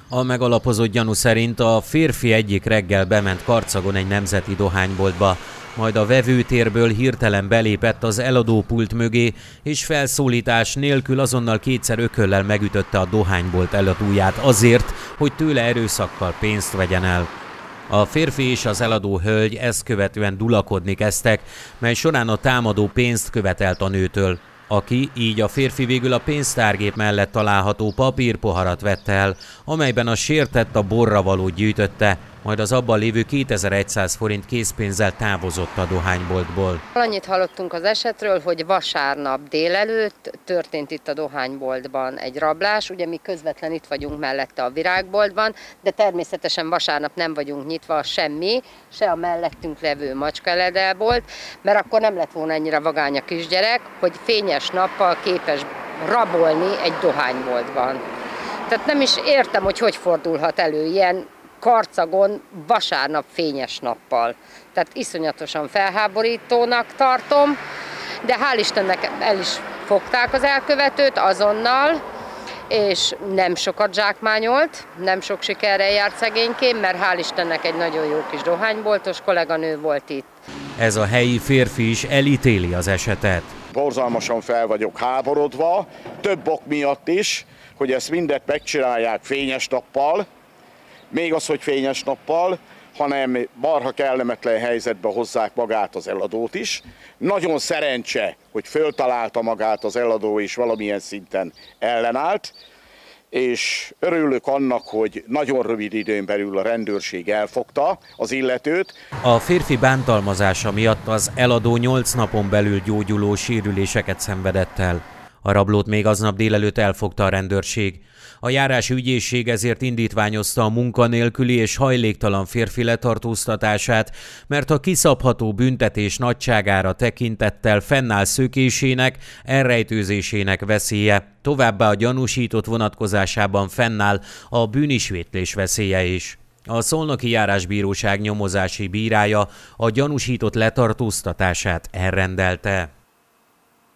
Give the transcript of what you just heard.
A megalapozott gyanú szerint a férfi egyik reggel bement Karcagon egy nemzeti dohányboltba, majd a vevőtérből hirtelen belépett az eladópult mögé, és felszólítás nélkül azonnal kétszer ököllel megütötte a dohánybolt eladóját azért, hogy tőle erőszakkal pénzt vegyen el. A férfi és az eladó hölgy ezt követően dulakodni kezdtek, mely során a támadó pénzt követelt a nőtől, aki, így a férfi végül a pénztárgép mellett található papírpoharat vette el, amelyben a sértett a borravalót gyűjtötte, majd az abban lévő 2100 forint készpénzzel távozott a dohányboltból. Annyit hallottunk az esetről, hogy vasárnap délelőtt történt itt a dohányboltban egy rablás, ugye mi közvetlen itt vagyunk mellette a virágboltban, de természetesen vasárnap nem vagyunk nyitva semmi, se a mellettünk levő macskaeledelbolt, mert akkor nem lett volna ennyire vagány a kisgyerek, hogy fényes nappal képes rabolni egy dohányboltban. Tehát nem is értem, hogy fordulhat elő ilyen Karcagon vasárnap fényes nappal. Tehát iszonyatosan felháborítónak tartom, de hál' Istennek el is fogták az elkövetőt azonnal, és nem sokat zsákmányolt, nem sok sikerrel járt szegényként, mert hál' Istennek egy nagyon jó kis dohányboltos kolléganő volt itt. Ez a helyi férfi is elítéli az esetet. Borzalmasan fel vagyok háborodva, több ok miatt is, hogy ezt mindet megcsinálják fényes nappal, még az, hogy fényes nappal, hanem marha kellemetlen helyzetbe hozzák magát az eladót is. Nagyon szerencse, hogy föltalálta magát az eladó és valamilyen szinten ellenállt, és örülök annak, hogy nagyon rövid időn belül a rendőrség elfogta az illetőt. A férfi bántalmazása miatt az eladó 8 napon belül gyógyuló sérüléseket szenvedett el. A rablót még aznap délelőtt elfogta a rendőrség. A járási ügyészség ezért indítványozta a munkanélküli és hajléktalan férfi letartóztatását, mert a kiszabható büntetés nagyságára tekintettel fennáll szökésének, elrejtőzésének veszélye. Továbbá a gyanúsított vonatkozásában fennáll a bűnismétlés veszélye is. A Szolnoki Járásbíróság nyomozási bírája a gyanúsított letartóztatását elrendelte.